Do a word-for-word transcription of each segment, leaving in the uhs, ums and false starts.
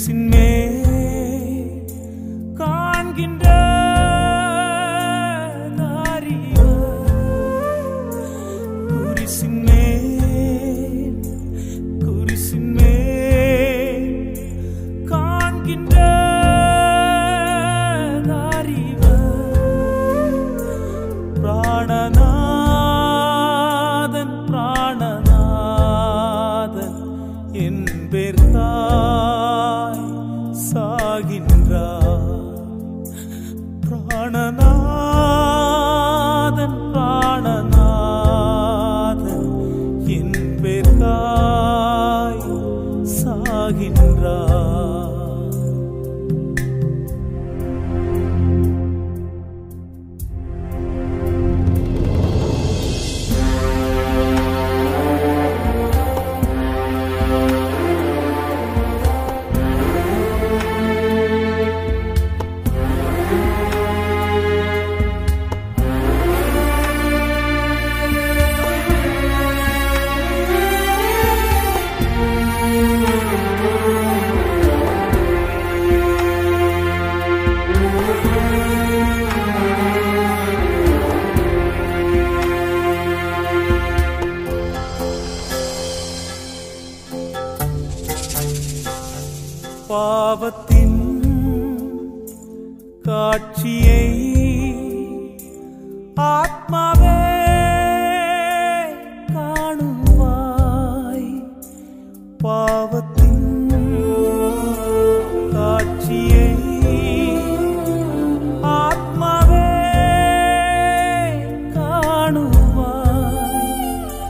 குரிசின் மேல் காண்கின்ற குரிசின் மேல் குரிசின் மேல் காண்கின்ற பிராணநாதன் பிராணநாதன் என்பேர்தாய் சாகின்றார். பிராணநாதன் பிராணநாதன் என்பேர்தாய் சாகின்றார். பாவத்தின் காட்சியை ஆத்மாவே காணுவாய். பாவத்தின் காட்சியை ஆத்மாவே காணுவாய்.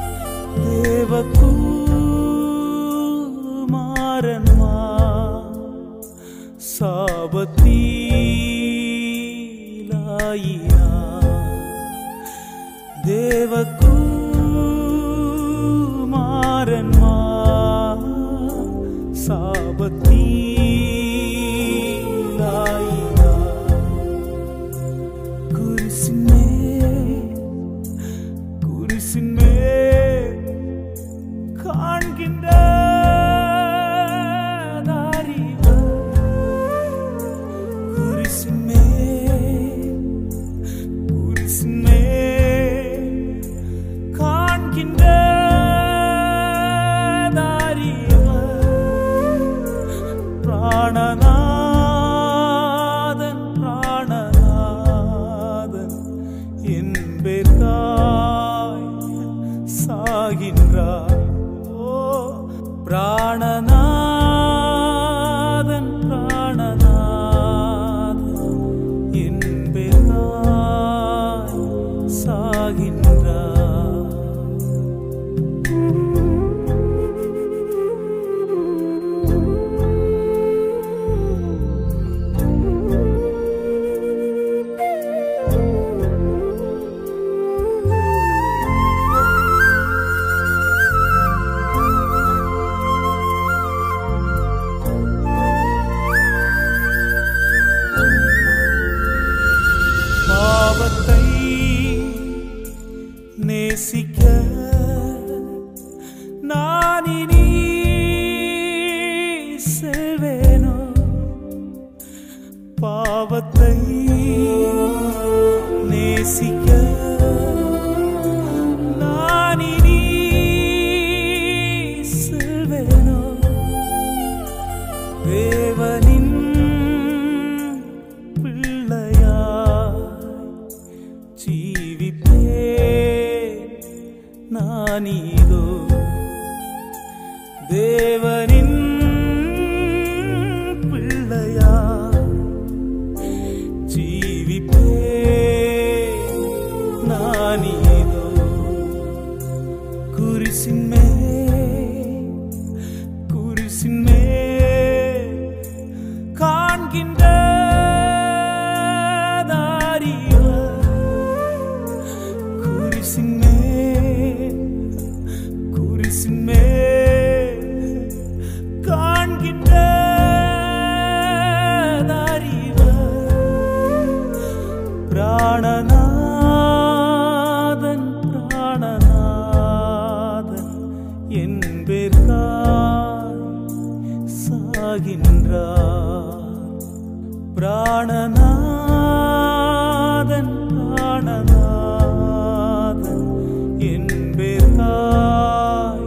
தேவகுமாரன் சாபத்தீலாயினார். தேவகுமாரன் சாபத்தீலாயினார். குரிசின் மேல் குரிசின் மேல் காண்கின்ற பிராணநாதன் பிராணநாதன் என்பேர்தாய் சாகின்றார். ஓ பிராணநாதன் பிராணநாதன் என்பேர்தாய் சாகின்றார். பாவத்தை நேசிக்க நான் இனி செல்வேனோ. பாவத்தை நேசிக்க நான் இனி செல்வேனோ. தேவனின் நானீதோ. தேவனின் பிள்ளையா ஜீவிப்பே நானீதோ. குரிசின் மேல் குரிசின் மேல் காண்கின்ற குரிசின் மேல் குரிசின் மேல் காண்கின்ற பிராணநாதன் பிராணநாதன் என்பேர்தாய் சாகின்றார். பிராணநாதன் பிராணநாதன் என்பேர்காய்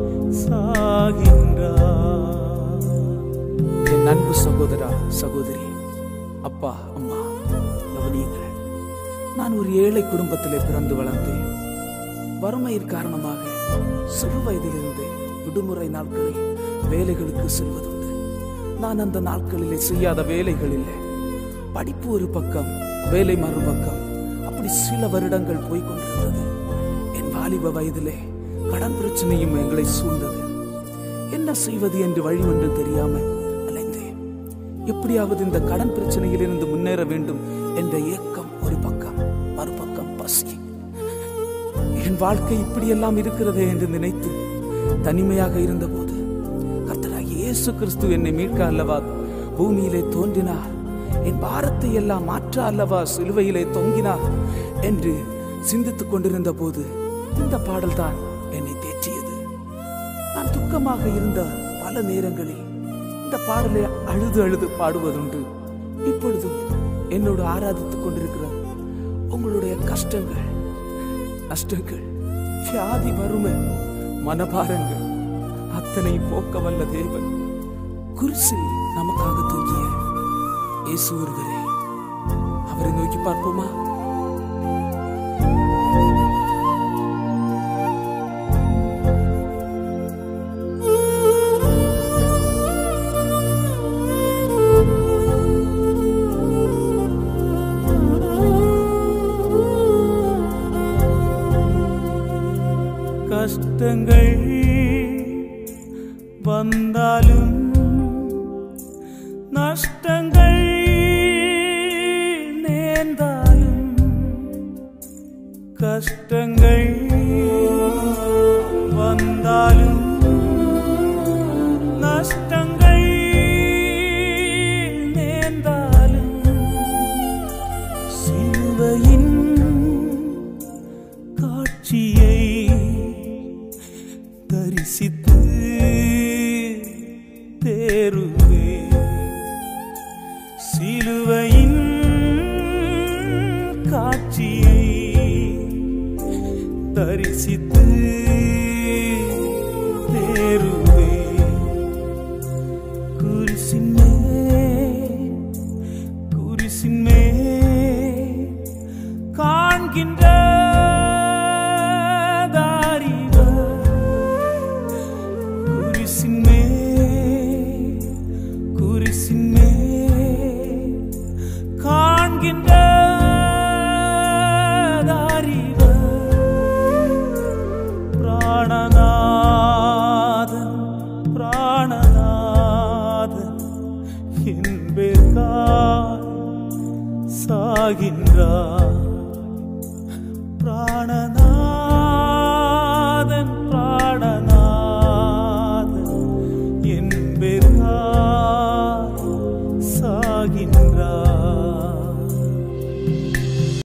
சாகின்றார். என் அன்பு சகோதரா சகோதரி, அப்பா அம்மா, கவனியுங்கள். நான் ஒரு ஏழை குடும்பத்திலே பிறந்து வளர்ந்தேன். வறுமையின் காரணமாக சிறு வயதிலிருந்து விடுமுறை நாட்களில் வேலைகளுக்கு செல்வதுண்டு. நான் அந்த நாட்களிலே செய்யாத வேலைகள் இல்லை. படிப்பு ஒரு பக்கம், வேலை மறுபக்கம். அப்படி சில வருடங்கள் போய்கொண்டிருந்தது. என் வாலிப வயதிலே கடன் பிரச்சனையும் எங்களை சூழ்ந்தது. என்ன செய்வது என்று வழி ஒன்று தெரியாமல் அலைந்தேன். எப்படியாவது இந்த கடன் பிரச்சனையில் இருந்து முன்னேற வேண்டும் என்ற ஏக்கம் ஒரு பக்கம், மறுபக்கம் பசி. என் வாழ்க்கை இப்படியெல்லாம் இருக்கிறதே என்று நினைத்து தனிமையாக இருந்த போது கர்த்தராகிய இயேசு கிறிஸ்து என்னை மீட்க அல்லவா பூமியிலே தோன்றினார், என் பாரத்தை எல்லாம் மாற்ற அல்லவா சிலுவையிலே தொங்கினார் என்று சிந்தித்துக் கொண்டிருந்த போது இந்த பாடல் தான் என்னை தேற்றியது. நான் துக்கமாக இருந்த பல நேரங்களில் இந்த பாடலை அழுது அழுது பாடுவதுண்டு. இப்பொழுதும் என்னோடு ஆராதித்துக் கொண்டிருக்கிற உங்களுடைய கஷ்டங்கள், நஷ்டங்கள், வியாதி, வறுமை, மனபாரங்கள் அத்தனை போக்க வல்ல தேவன் குருசில் நமக்காக தூங்கிய இயேசு ஒருவரே. அவரை நோக்கி பார்ப்போமா? கஷ்டங்கள் வந்தாலும் நஷ்டங்கள் நேர்ந்தாலும், கஷ்டங்கள் வந்தாலும் நஷ்டங்கள் நேர்ந்தாலும், சிலுவையின் காட்சியை தரிசித்து தேருவே. சிலுவையின் காட்சியை தரிசித்து தேருவே. குரிசின் மேல் குரிசின் மேல் காண்கின்ற பிராணநாதன் பிராணநாதன் என்பேர்காய் சாகின்றார். பிராண